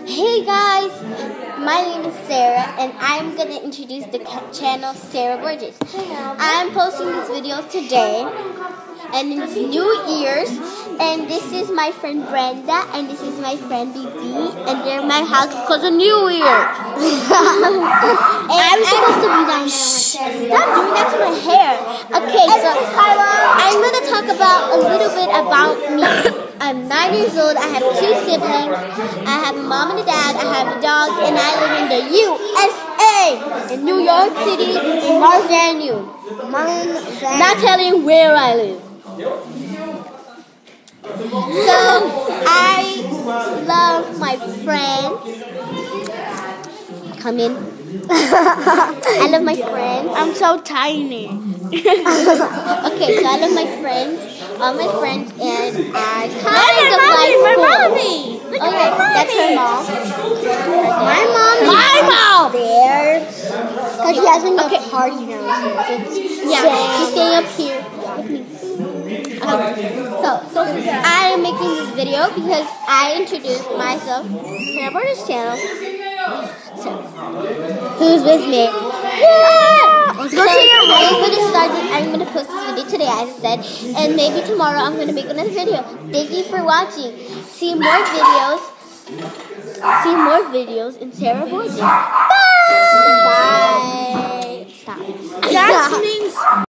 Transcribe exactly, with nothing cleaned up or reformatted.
Hey guys, my name is Sarah and I'm going to introduce the channel Sarah Borges. I'm posting this video today and it's New Year's, and this is my friend Brenda and this is my friend B B, and they're in my house because of New Year. I'm supposed to be down there. Stop doing that to my hair. Okay, so I'm going to talk about a little bit about me. I'm nine years old, I have two siblings, I have a mom and a dad, I have a dog, and I live in the U S A, in New York City, in Mars Avenue. Not telling you where I live. So, I love my friends. Come in. I love my friends. I'm so tiny. Okay, so I love my friends. All my friends, and I kind of like my school. mommy. Look Okay, at my that's her mom. My mom is My mom. upstairs because she has a okay. party now. So yeah, she's staying up here with me. Okay. So, so I am making this video because I introduced myself to my brother's channel. So, who's with me? Yeah! Let's go see your I'm going to start this, I'm going to post this video today, as I said, and maybe tomorrow I'm going to make another video. Thank you for watching. See more videos. See more videos in Sarah Borges. Bye! Bye! Stop. That means